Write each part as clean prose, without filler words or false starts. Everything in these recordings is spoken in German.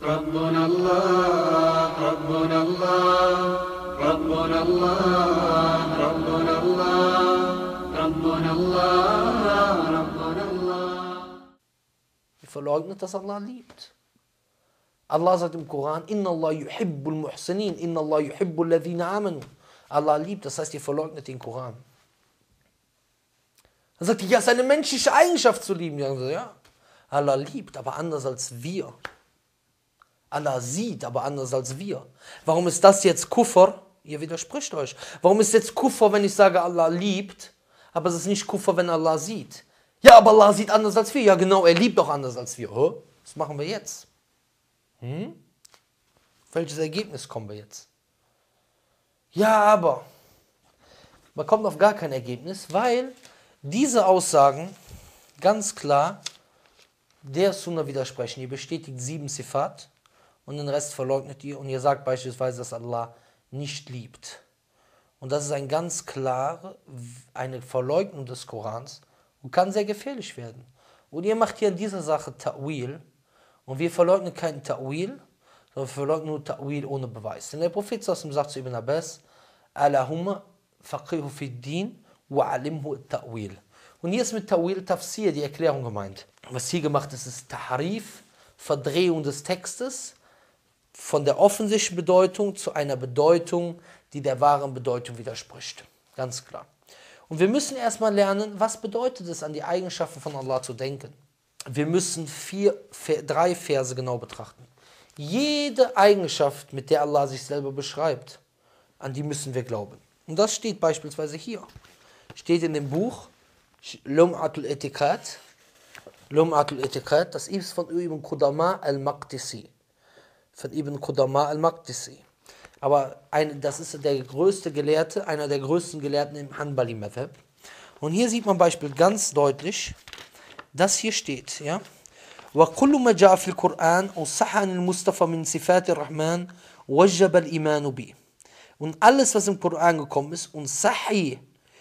ربنا الله ربنا الله ربنا الله ربنا الله ربنا الله ربنا الله. Ihr verleugnet, dass Allah liebt. Allah sagt im Koran, Inna Allah yuhibbul muhsinin, Inna Allah yuhibbul ladhina amanu. Allah liebt, das heißt, ihr verleugnet den Koran. Dann sagt ihr, ja, es ist eine menschliche Eigenschaft zu lieben. Ja, Allah liebt, aber anders als wir. Allah sieht, aber anders als wir. Warum ist das jetzt Kufr? Ihr widerspricht euch. Warum ist jetzt Kufr, wenn ich sage, Allah liebt, aber es ist nicht Kufr, wenn Allah sieht? Ja, aber Allah sieht anders als wir. Ja, genau, er liebt doch anders als wir. Was machen wir jetzt? Welches Ergebnis kommen wir jetzt? Ja, aber man kommt auf gar kein Ergebnis, weil diese Aussagen ganz klar der Sunna widersprechen. Ihr bestätigt 7 Sifat und den Rest verleugnet ihr und ihr sagt beispielsweise, dass Allah nicht liebt. Und das ist eine ganz klare Verleugnung des Korans und kann sehr gefährlich werden. Und ihr macht hier in dieser Sache Ta'wil und wir verleugnen keinen Ta'wil, sondern wir verleugnen nur Ta'wil ohne Beweis. Denn der Prophet sagt zu Ibn Abbas, Allahumma faqihu fi din wa alimhu Ta'wil. Und hier ist mit Ta'wil Tafsir die Erklärung gemeint. Was hier gemacht ist, ist Tahrif, Verdrehung des Textes von der offensichtlichen Bedeutung zu einer Bedeutung, die der wahren Bedeutung widerspricht. Ganz klar. Und wir müssen erstmal lernen, was bedeutet es, an die Eigenschaften von Allah zu denken. Wir müssen 3 Verse genau betrachten. Jede Eigenschaft, mit der Allah sich selber beschreibt, an die müssen wir glauben. Und das steht beispielsweise hier. Steht in dem Buch Lum'atul Itiqad. Lum'atul Itiqad, das ist von Ibn Qudama al-Maqdisi. Von Ibn Qudama al-Maqdisi. Aber das ist der größte Gelehrte, einer der größten Gelehrten im Hanbali-Madhab. Und hier sieht man Beispiel ganz deutlich, das hier steht, ja. وَكُلُّ مَا جَاءَ فِي الْقُرْآنِ وَصَحَّ عَنِ الْمُصْطَفَى مِنْ صِفَاتِ الرَّحْمَنِ وَجَّبَ الْإِيمَانُ بِهِ. Und alles, was im Koran gekommen ist und Sahih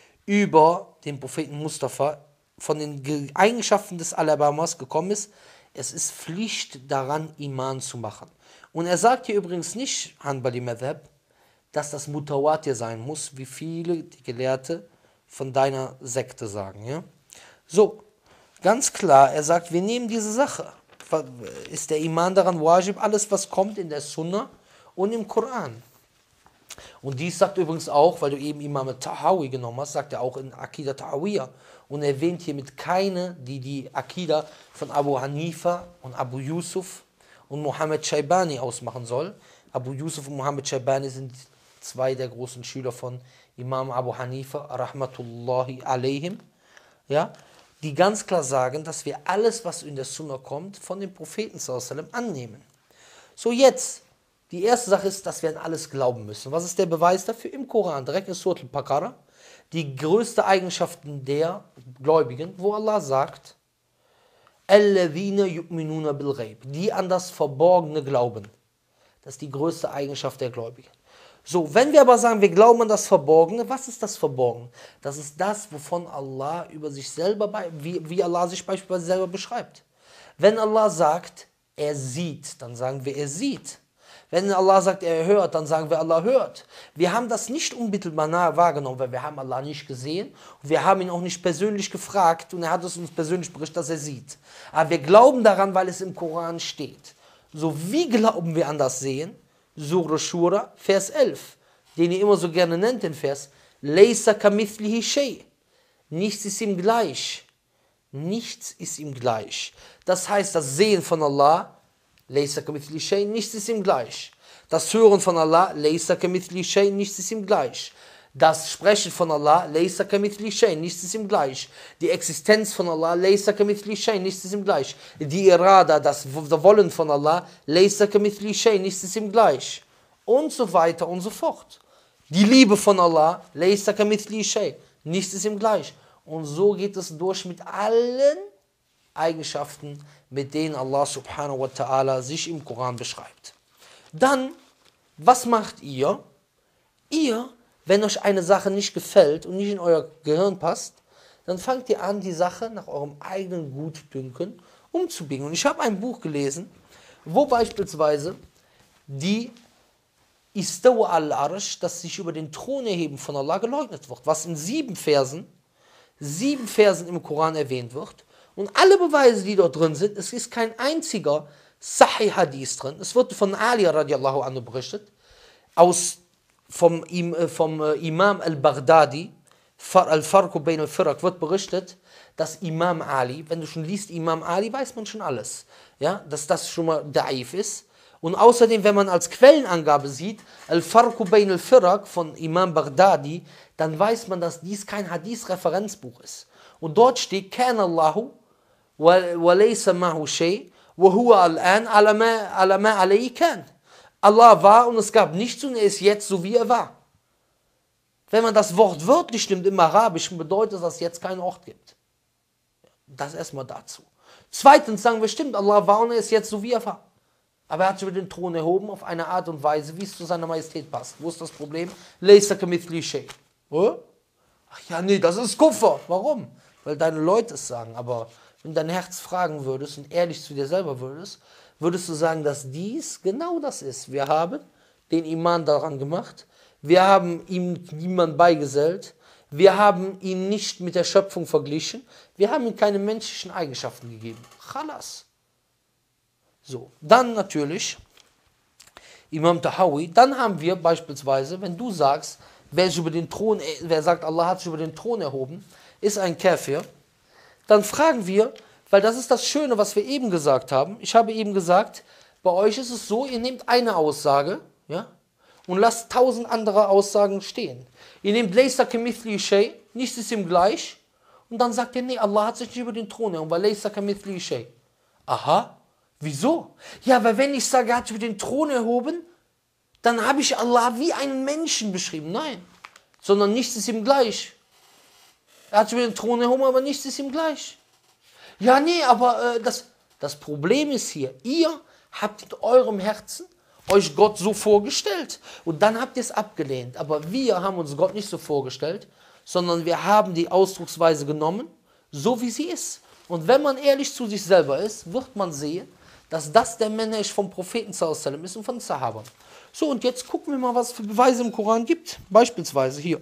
über den Propheten Mustafa von den Eigenschaften des Alabamas gekommen ist, es ist Pflicht daran, Iman zu machen. Und er sagt hier übrigens nicht, Hanbali Madhab, dass das Mutawatir sein muss, wie viele die Gelehrte von deiner Sekte sagen. Ja? So, ganz klar, er sagt, wir nehmen diese Sache. Ist der Iman daran wajib, alles was kommt in der Sunna und im Koran. Und dies sagt übrigens auch, weil du eben Imam Tahawi genommen hast, sagt er auch in Akida Tahawiyya und erwähnt hiermit keine, die die Akida von Abu Hanifa und Abu Yusuf und Muhammad Shaybani ausmachen soll. Abu Yusuf und Muhammad Shaybani sind 2 der großen Schüler von Imam Abu Hanifa, rahmatullahi alayhim, ja, die ganz klar sagen, dass wir alles, was in der Sunna kommt, von dem Propheten sallallahu alaihi wasallam annehmen. So jetzt, die erste Sache ist, dass wir an alles glauben müssen. Was ist der Beweis dafür? Im Koran, direkt in Surat al-Baqarah, die größte Eigenschaften der Gläubigen, wo Allah sagt, Alladhina yu'minuna bil ghaib, die an das Verborgene glauben. Das ist die größte Eigenschaft der Gläubigen. So, wenn wir aber sagen, wir glauben an das Verborgene, was ist das Verborgene? Das ist das, wovon Allah über sich selber, wie Allah sich beispielsweise selber beschreibt. Wenn Allah sagt, er sieht, dann sagen wir, er sieht. Wenn Allah sagt, er hört, dann sagen wir, Allah hört. Wir haben das nicht unmittelbar nahe wahrgenommen, weil wir haben Allah nicht gesehen und wir haben ihn auch nicht persönlich gefragt und er hat es uns persönlich berichtet, dass er sieht. Aber wir glauben daran, weil es im Koran steht. So, wie glauben wir an das Sehen? Surah Shura, Vers 11, den ihr immer so gerne nennt, den Vers, Laysa kamithlihi shay. Nichts ist ihm gleich. Nichts ist ihm gleich. Das heißt, das Sehen von Allah, Laysa kamithlihi shay, nichts ist ihm gleich. Das Hören von Allah, Laysa kamithlihi shay, nichts ist ihm gleich. Das Sprechen von Allah, Laysa kamithlihi shay, nichts ist ihm gleich. Die Existenz von Allah, Laysa kamithlihi shay, nichts ist ihm gleich. Die Irada, das Wollen von Allah, Laysa kamithlihi shay, nichts ist ihm gleich. Und so weiter und so fort. Die Liebe von Allah, Laysa kamithlihi shay, nichts ist ihm gleich. Und so geht es durch mit allen Eigenschaften, mit denen Allah subhanahu wa ta'ala sich im Koran beschreibt. Dann, was macht ihr? Ihr, wenn euch eine Sache nicht gefällt und nicht in euer Gehirn passt, dann fangt ihr an, die Sache nach eurem eigenen Gutdünken umzubiegen. Und ich habe ein Buch gelesen wo beispielsweise die Istawa al-Arsh, das sich über den Thron erheben von Allah, geleugnet wird, was in 7 Versen im Koran erwähnt wird. Und alle Beweise, die dort drin sind, es ist kein einziger Sahih Hadith drin. Es wird von Ali radiallahu anhu berichtet, vom Imam al-Baghdadi, al-Farqu bayn al-Firaq, wird berichtet, dass Imam Ali, wenn du schon liest Imam Ali, weiß man schon alles, ja, dass das schon mal da'if ist. Und außerdem, wenn man als Quellenangabe sieht, Al-Farqu bayn al-Firaq von Imam Baghdadi, dann weiß man, dass dies kein Hadith-Referenzbuch ist. Und dort steht, Kana Allahu wa laysa ma'hu shay wa huwa al-an ala ma alayhi kan. Allah war und es gab nichts und er ist jetzt so, wie er war. Wenn man das Wort wörtlich nimmt im Arabischen, bedeutet das, dass es jetzt keinen Ort gibt. Das erstmal dazu. Zweitens sagen wir, stimmt, Allah war und er ist jetzt so, wie er war. Aber er hat sich über den Thron erhoben auf eine Art und Weise, wie es zu seiner Majestät passt. Wo ist das Problem? Laysa kamithli shay. Ach ja, nee, das ist Kuffer. Warum? Weil deine Leute es sagen. Aber wenn dein Herz fragen würdest und ehrlich zu dir selber würdest du sagen, dass dies genau das ist. Wir haben den Iman daran gemacht. Wir haben ihm niemand beigesellt. Wir haben ihn nicht mit der Schöpfung verglichen. Wir haben ihm keine menschlichen Eigenschaften gegeben. Khalas. So, dann natürlich Imam Tahawi. Dann haben wir beispielsweise, wenn du sagst, wer sagt, Allah hat sich über den Thron erhoben, ist ein Kafir, dann fragen wir, weil das ist das Schöne, was wir eben gesagt haben. Ich habe eben gesagt, bei euch ist es so, ihr nehmt eine Aussage, ja, und lasst 1000 andere Aussagen stehen. Ihr nehmt Laysa kamithli shay, nichts ist ihm gleich, und dann sagt ihr, nee, Allah hat sich nicht über den Thron erhoben, weil Laysa kamithli shay. Aha, wieso? Ja, weil wenn ich sage, er hat sich über den Thron erhoben, dann habe ich Allah wie einen Menschen beschrieben. Nein, sondern nichts ist ihm gleich. Er hat sich über den Thron erhoben, aber nichts ist ihm gleich. Ja, nee, aber das Problem ist hier, ihr habt in eurem Herzen euch Gott so vorgestellt und dann habt ihr es abgelehnt. Aber wir haben uns Gott nicht so vorgestellt, sondern wir haben die Ausdrucksweise genommen, so wie sie ist. Und wenn man ehrlich zu sich selber ist, wird man sehen, dass das der Manhaj vom Propheten sallallahu ist und von Sahabern. So, und jetzt gucken wir mal, was es für Beweise im Koran gibt. Beispielsweise hier.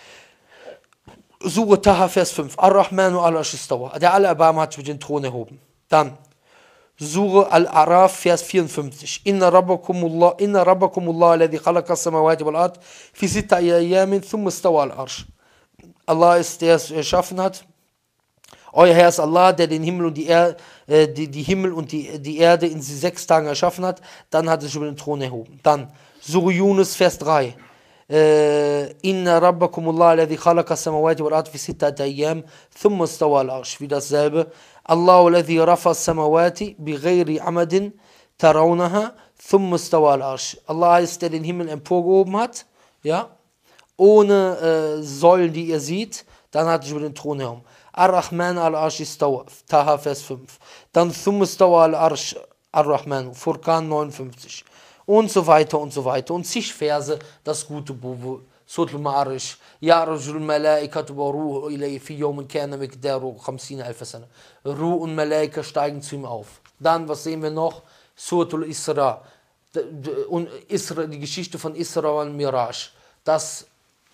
Surah Taha, Vers 5. Ar-Rahmanu al-Arsh istawa. Der Allerbarmer hat sich mit den Thron erhoben. Dann Surah Al-A'raf, Vers 54. Inna rabbakumullah alladhi khalaqa as-samawati wal ard fi 6 ayamin thumma istawa al-Arsh. Allah ist der es erschaffen hat. Euer Herr ist Allah, der den Himmel und die Himmel und die Erde in 6 Tagen erschaffen hat. Dann hat er sich über den Thron erhoben. Dann Surah Yunus, Vers 3. Inna rabbakumullah alladhi khalaqa as-samawati wal ard fi 6 ayyam thumma istawa al-Arsh. Wie dasselbe. Allahu alladhi rafa as-samawati bighayri amadin tarawnaha thumma istawa al-Arsh. Allah ist, der den Himmel emporgehoben hat, ja, ohne Säulen, die ihr seht. Dann hat er sich über den Thron erhoben. Ar-Rahman al-Arsh istawa. Taha, Vers 5. Dann thumma istawa al-Arsh ar-Rahman. Furqan 59. Und so weiter und so weiter. Und zig Verse, das gute Buch, Surat al-Ma'arish, Ya'rujul Malaikatu wa Ruhu ilayhi fi yawmin kana miqdaruhu 50.000 sana. Ruh und Malaika steigen zu ihm auf. Dann, was sehen wir noch? Surat al-Isra. Und die Geschichte von Isra und Miraj. Dass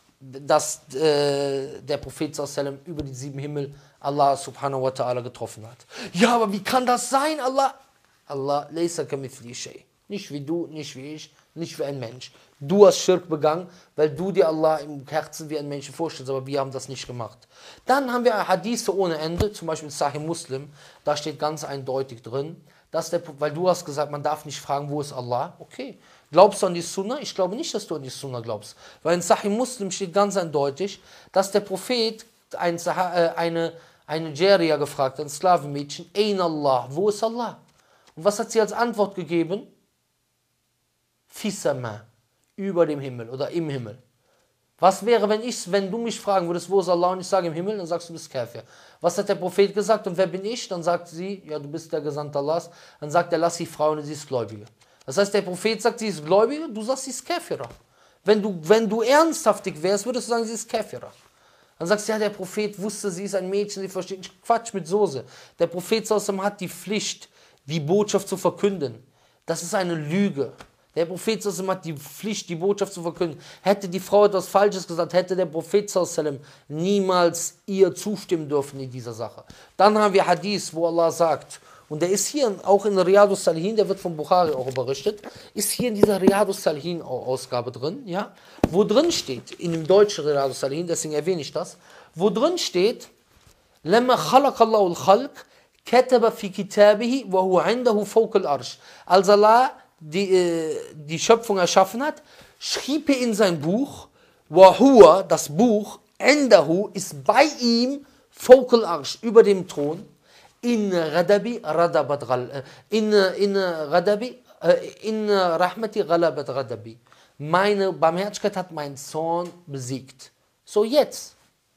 der Prophet sallallahu über die 7 Himmel Allah subhanahu wa ta'ala getroffen hat. Ja, aber wie kann das sein? Allah, laysa kamithli shay. Nicht wie du, nicht wie ich, nicht wie ein Mensch. Du hast Schirk begangen, weil du dir Allah im Herzen wie ein Mensch vorstellst, aber wir haben das nicht gemacht. Dann haben wir Hadithe ohne Ende, zum Beispiel Sahih Muslim, da steht ganz eindeutig drin, dass weil du hast gesagt, man darf nicht fragen, wo ist Allah? Okay. Glaubst du an die Sunna? Ich glaube nicht, dass du an die Sunna glaubst. Weil in Sahih Muslim steht ganz eindeutig, dass der Prophet eine Jariya gefragt hat, ein Sklavenmädchen, Ain Allah, wo ist Allah? Und was hat sie als Antwort gegeben? Fisama, über dem Himmel oder im Himmel. Was wäre, wenn du mich fragen würdest, wo ist Allah, und ich sage im Himmel, dann sagst du, bist Kafir. Was hat der Prophet gesagt und wer bin ich? Dann sagt sie, ja, du bist der Gesandte Allahs. Dann sagt er, lass sie Frau und sie ist Gläubige. Das heißt, der Prophet sagt, sie ist Gläubige, du sagst, sie ist Kafira. Wenn du ernsthaftig wärst, würdest du sagen, sie ist Kafira. Dann sagst du, ja, der Prophet wusste, sie ist ein Mädchen, sie versteht nicht. Quatsch mit Soße. Der Prophet hat die Pflicht, die Botschaft zu verkünden. Das ist eine Lüge. Der Prophet hat die Pflicht, die Botschaft zu verkünden. Hätte die Frau etwas Falsches gesagt, hätte der Prophet niemals ihr zustimmen dürfen in dieser Sache. Dann haben wir Hadith, wo Allah sagt, und der ist hier auch in Riyadus Salihin, der wird von Bukhari auch berichtet, ist hier in dieser Riyadus Salihin Ausgabe drin, ja, wo drin steht, in dem deutschen Riyadus Salihin, deswegen erwähne ich das, wo drin steht, لما خلق الله الخلق كتب في كتابه وهو عنده فوق العرش. Als Allah die Schöpfung erschaffen hat, schrieb er in sein Buch, وهو, das Buch, عنده, ist bei ihm, فوق العرش, über dem Thron, in Radabi, in Rahmati Ghalabat Radabi. Meine Barmherzigkeit hat meinen Zorn besiegt. So jetzt.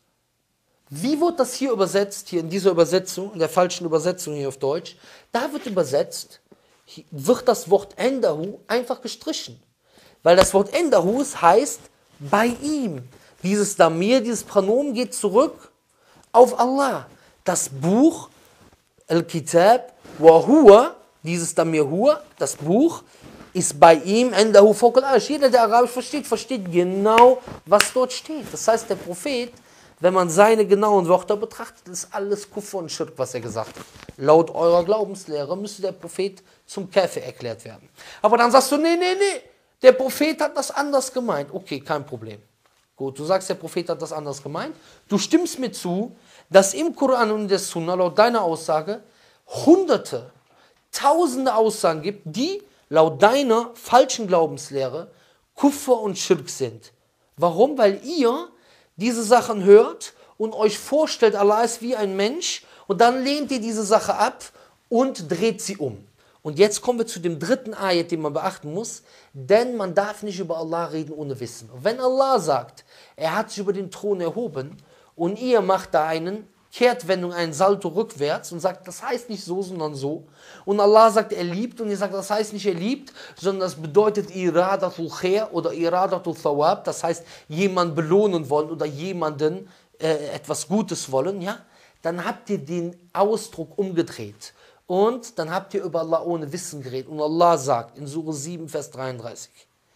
Wie wird das hier übersetzt, hier in dieser Übersetzung, in der falschen Übersetzung hier auf Deutsch? Da wird übersetzt, wird das Wort Endahu einfach gestrichen. Weil das Wort Endahu heißt bei ihm. Dieses Damir, dieses Pronomen geht zurück auf Allah. Das Buch, Al-Kitab, wa huwa, dieses Damir huwa, das Buch, ist bei ihm Endahu fawqa al-arsh. Jeder, der Arabisch versteht, versteht genau, was dort steht. Das heißt, der Prophet, wenn man seine genauen Wörter betrachtet, ist alles Kufr und Schirk, was er gesagt hat. Laut eurer Glaubenslehre müsste der Prophet zum Kafir erklärt werden. Aber dann sagst du, nee, der Prophet hat das anders gemeint. Okay, kein Problem. Gut, du sagst, der Prophet hat das anders gemeint. Du stimmst mir zu, dass im Koran und in der Sunna laut deiner Aussage Hunderte, Tausende Aussagen gibt, die laut deiner falschen Glaubenslehre Kufr und Schirk sind. Warum? Weil ihr diese Sachen hört und euch vorstellt, Allah ist wie ein Mensch und dann lehnt ihr diese Sache ab und dreht sie um. Und jetzt kommen wir zu dem dritten Ayat, den man beachten muss, denn man darf nicht über Allah reden ohne Wissen. Und wenn Allah sagt, er hat sich über den Thron erhoben und ihr macht da einen Kehrtwendung, einen Salto rückwärts und sagt, das heißt nicht so, sondern so. Und Allah sagt, er liebt und ihr sagt, das heißt nicht, er liebt, sondern das bedeutet Iradatul Khair oder Iradatul Thawab, das heißt, jemanden belohnen wollen oder jemanden etwas Gutes wollen, ja, dann habt ihr den Ausdruck umgedreht. Und dann habt ihr über Allah ohne Wissen geredet. Und Allah sagt in Surah 7, Vers 33,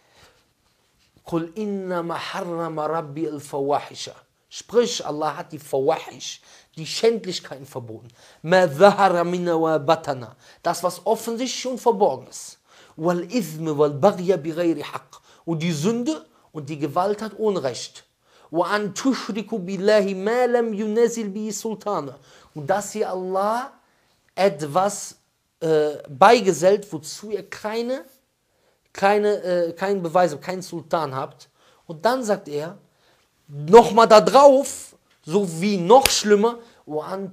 Qul innama harrama rabbi al-fawahisha. Sprich, Allah hat die Fawahish, die Schändlichkeiten verboten. Ma dhahara minna wa batana. Das, was offensichtlich und verborgen ist. Wal ithme wal baghya bighayri haqq. Und die Sünde und die Gewalt hat Unrecht. Wa an tushriku billahi ma lam yunazil bihi sultana. Und dass ihr Allah etwas beigesellt, wozu ihr keinen Beweis, keinen Sultan habt. Und dann sagt er, nochmal da drauf, so wie noch schlimmer, und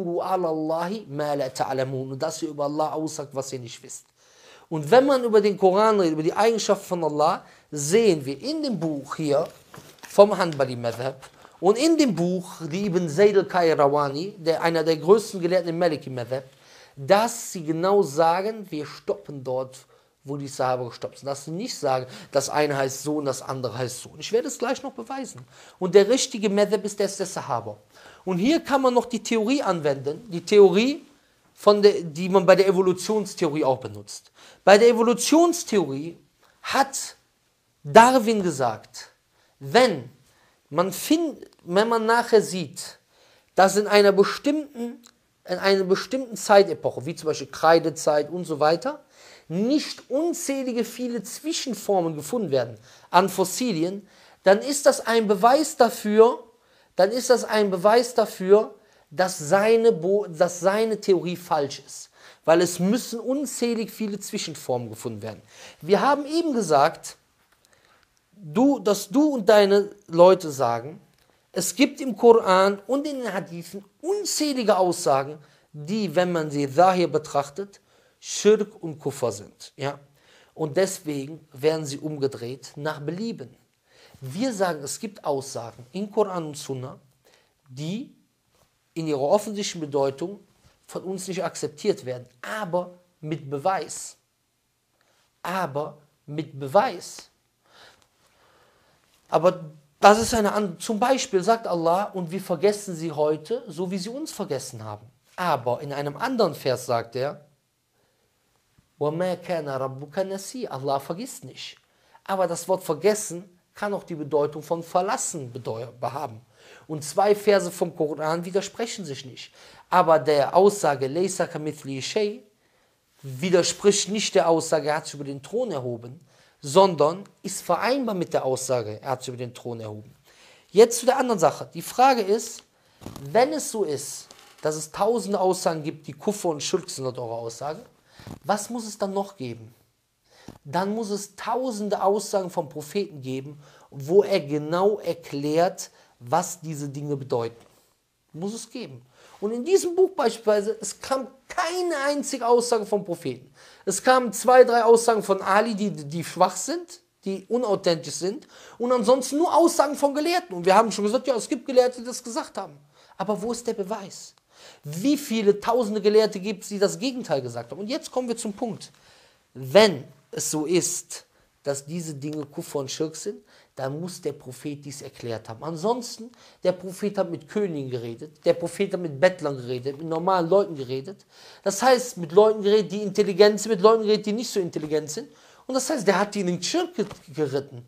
dass ihr über Allah aussagt, was ihr nicht wisst. Und wenn man über den Koran redet, über die Eigenschaften von Allah, sehen wir in dem Buch hier vom Hanbali Madhab und in dem Buch die Ibn Zayd al-Qayrawani, einer der größten Gelehrten im Maliki Madhab, dass sie genau sagen, wir stoppen dort, wo die Sahaba gestoppt sind. Dass sie nicht sagen, das eine heißt so und das andere heißt so. Und ich werde es gleich noch beweisen. Und der richtige Madhab ist der Sahaba. Und hier kann man noch die Theorie anwenden, die Theorie, die man bei der Evolutionstheorie auch benutzt. Bei der Evolutionstheorie hat Darwin gesagt, wenn man nachher sieht, dass in einer bestimmten Zeitepoche, wie zum Beispiel Kreidezeit und so weiter, nicht unzählige viele Zwischenformen gefunden werden an Fossilien, dann ist das ein Beweis dafür, dass seine Theorie falsch ist. Weil es müssen unzählig viele Zwischenformen gefunden werden. Wir haben eben gesagt, dass du und deine Leute sagen, es gibt im Koran und in den Hadithen unzählige Aussagen, die, wenn man sie daher betrachtet, Schirk und Kufr sind. Ja? Und deswegen werden sie umgedreht nach Belieben. Wir sagen, es gibt Aussagen in Koran und Sunna, die in ihrer offensichtlichen Bedeutung von uns nicht akzeptiert werden, aber mit Beweis. Aber das ist eine andere. Zum Beispiel sagt Allah, und wir vergessen sie heute, so wie sie uns vergessen haben. Aber in einem anderen Vers sagt er, وَمَا كَانَ رَبُّكَ نَسِيًّا. Allah vergisst nicht. Aber das Wort vergessen kann auch die Bedeutung von verlassen haben. Und 2 Verse vom Koran widersprechen sich nicht. Aber der Aussage Laysa kamithli shay widerspricht nicht der Aussage, er hat sich über den Thron erhoben, sondern ist vereinbar mit der Aussage, er hat sich über den Thron erhoben. Jetzt zu der anderen Sache. Die Frage ist, wenn es so ist, dass es tausende Aussagen gibt, die Kuffer und Schirk sind laut eurer Aussage, was muss es dann noch geben? Dann muss es tausende Aussagen vom Propheten geben, wo er genau erklärt, was diese Dinge bedeuten. Muss es geben. Und in diesem Buch beispielsweise, es kam keine einzige Aussage vom Propheten. Es kamen 2, 3 Aussagen von Ali, die schwach sind, die unauthentisch sind. Und ansonsten nur Aussagen von Gelehrten. Und wir haben schon gesagt, ja, es gibt Gelehrte, die das gesagt haben. Aber wo ist der Beweis? Wie viele tausende Gelehrte gibt es, die das Gegenteil gesagt haben? Und jetzt kommen wir zum Punkt. Wenn es so ist, dass diese Dinge Kuffer und Schirk sind, dann muss der Prophet dies erklärt haben. Ansonsten, der Prophet hat mit Königen geredet, der Prophet hat mit Bettlern geredet, mit normalen Leuten geredet. Das heißt, mit Leuten geredet, die intelligent sind, mit Leuten geredet, die nicht so intelligent sind. Und das heißt, der hat die in den Schirk geritten.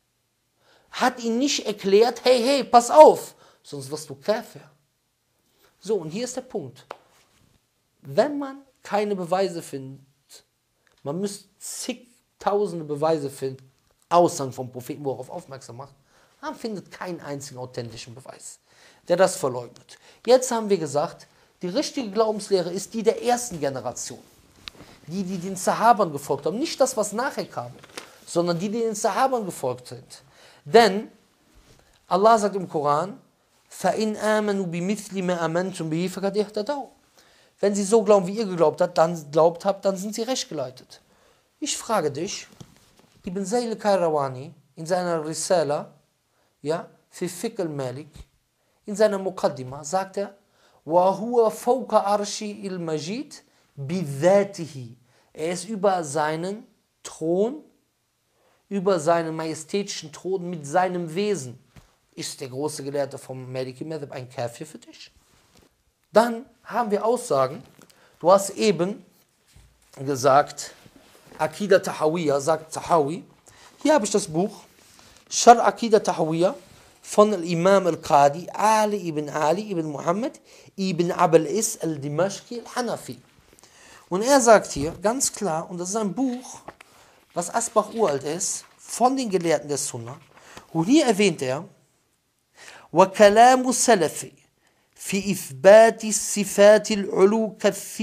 Hat ihnen nicht erklärt, hey, pass auf, sonst wirst du Kafir. So, und hier ist der Punkt. Wenn man keine Beweise findet, man müsste zigtausende Beweise finden, Aussagen vom Propheten, worauf aufmerksam macht, man findet keinen einzigen authentischen Beweis, der das verleugnet. Jetzt haben wir gesagt, die richtige Glaubenslehre ist die der ersten Generation. Die den Sahabern gefolgt haben. Nicht das, was nachher kam, sondern die den Sahabern gefolgt sind. Denn Allah sagt im Koran, فَإِنْ آمَنُوا بِمِثْلِ مَا أَمَنْتُمْ بِهِ فَقَدْ اهْتَدَوْا. Wenn sie so glauben, wie ihr geglaubt habt, dann sind sie recht geleitet. Ich frage dich, Ibn Zayd al-Qayrawani in seiner Risala, ja, für Fiqh al-Malik, in seiner Muqaddimah sagt er, وَهُوَ فَوْقَ عَرْشِ الْمَجِيدِ بِذَاتِهِ. Er ist über seinen Thron, über seinen majestätischen Thron mit seinem Wesen. Ist der große Gelehrte vom Maliki Madhab ein Kafir für dich? Dann haben wir Aussagen, du hast eben gesagt, Akida Tahawiyya, sagt Tahawi. Hier habe ich das Buch, Shar Akida Tahawiyya von Imam al-Qadi, Ali ibn Muhammad, ibn Abul Is al-Dimashqi al-Hanafi. Und er sagt hier ganz klar, und das ist ein Buch, was Asbach uralt ist, von den Gelehrten der Sunna. Und hier erwähnt er, وَكَلَامُ السَّلَفِ فِي إِثْبَاتِ الصِّفَاتِ الْعُلُو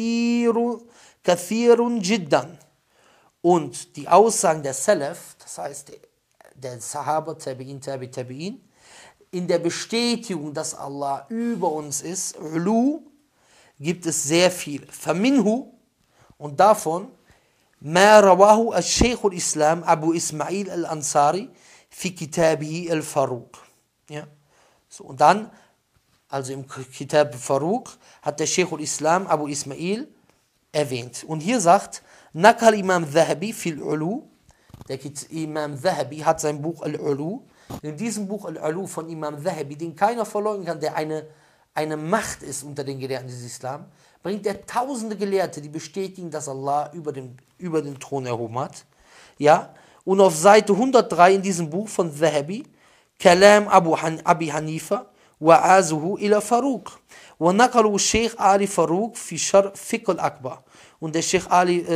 كَثِيرٌ جِدًّا. Und die Aussagen der Salaf, das heißt der Sahaba, Tabi'in, in der Bestätigung, dass Allah über uns ist, Ulu, gibt es sehr viel. فَمِنْهُ, und davon, مَا رَوَاهُ الشيخ الإسلام Abu Ismail al-Ansari في كتابه الفاروق. Ja? So, und dann, also im Kitab Faruq, hat der Sheikh al-Islam Abu Ismail erwähnt. Und hier sagt, Nakal Imam Zahabi fil Ulu, der Imam Zahabi hat sein Buch Al-Ulu. In diesem Buch Al-Ulu von Imam Zahabi, den keiner verleugnen kann, der eine Macht ist unter den Gelehrten des Islam, bringt er tausende Gelehrte, die bestätigen, dass Allah über den Thron erhoben hat. Ja? Und auf Seite 103 in diesem Buch von Zahabi, Kalam Abi Hanifa wa azuhu ila Faruq. Wa naqalu Sheikh Ali Faruq fi Shar Fiqh al-Akbar. Und der Sheikh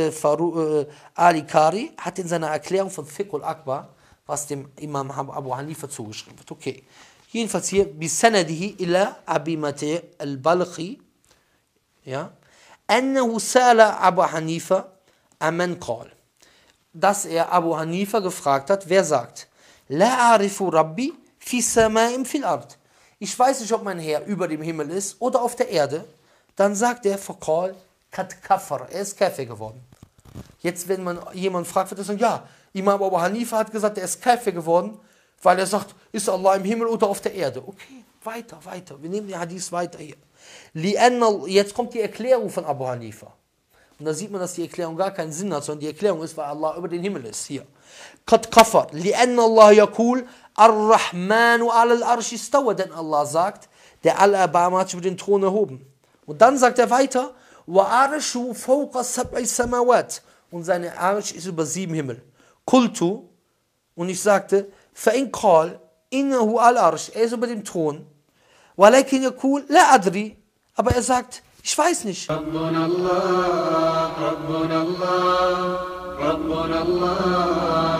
Ali Kari hat in seiner Erklärung von Fiqh al-Akbar, was dem Imam Abu Hanifa zugeschrieben wird. Okay. Jedenfalls hier, bisanadihi ila Abi Mati al-Balkhi, ja, annahu sala Abu Hanifa aman qal, dass er Abu Hanifa gefragt hat, wer sagt, La arifu Rabbi fi sama'im fil ard. Ich weiß nicht, ob mein Herr über dem Himmel ist oder auf der Erde. Dann sagt er, faqal kat kafar, er ist Kafir geworden. Jetzt, wenn man jemand fragt, wird er sagen, ja, Imam Abu Hanifa hat gesagt, er ist Kafir geworden, weil er sagt, ist Allah im Himmel oder auf der Erde. Okay, weiter. Wir nehmen den Hadith weiter hier. Jetzt kommt die Erklärung von Abu Hanifa. Und da sieht man, dass die Erklärung gar keinen Sinn hat, sondern die Erklärung ist, weil Allah über den Himmel ist. Hier. Qad kafar, li'anna Allah yakul, ar-Rahmanu alal arshi istawa, denn Allah sagt, der Al-Abama hat sich über den Thron erhoben. Und dann sagt er weiter, wa arshu fawqa sab'i samawat, und seine Arsch ist über 7 Himmel. Kultu, und ich sagte, فَإِنْ قَالْ إِنَّهُ عَلَى الْعَرْشِ, er ist über dem Thron. وَلَكِنْ يَقُولْ لَا أَدْرِي, aber er sagt, ich weiß nicht. ربنا الله ربنا الله ربنا الله